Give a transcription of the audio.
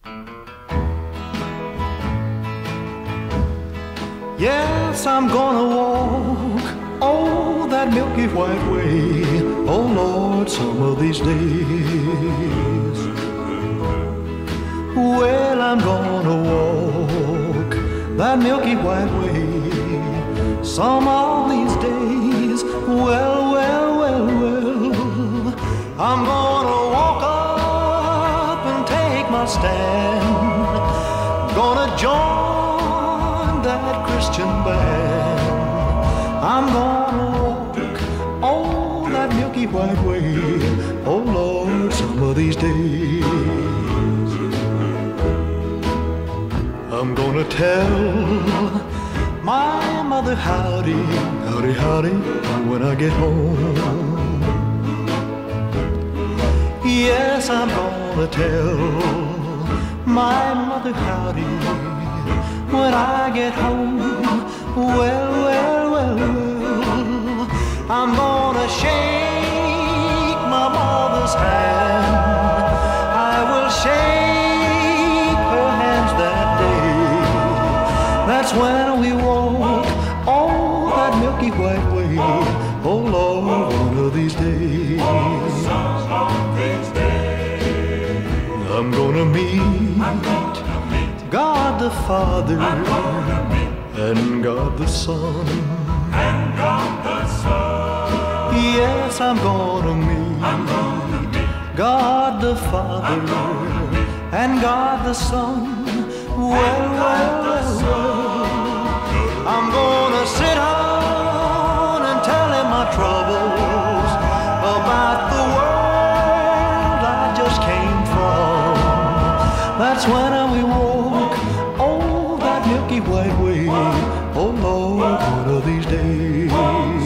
Yes, I'm gonna walk, oh, that milky white way, oh Lord, some of these days. Well, I'm gonna walk that milky white way some of these days. Well, well, well, well, I'm gonna walk up and take my stand, gonna join that Christian band. I'm gonna walk on that milky white way, oh Lord, some of these days. I'm gonna tell my mother howdy, howdy, howdy, when I get home. Yes, I'm gonna tell my mother howdy when I get home. Well, well, well, well, I'm gonna shake my mother's hand. I will shake her hands that day. That's when we walk on that milky white way. Oh Lord, one of these days, I'm gonna meet God the Father and God the Son. Yes, I'm gonna meet God the Father and God the Son. Well, well, well, I'm gonna sit down and tell him my troubles about the world I just came from. That's when we walk, oh, that milky white way, oh Lord, one of these days.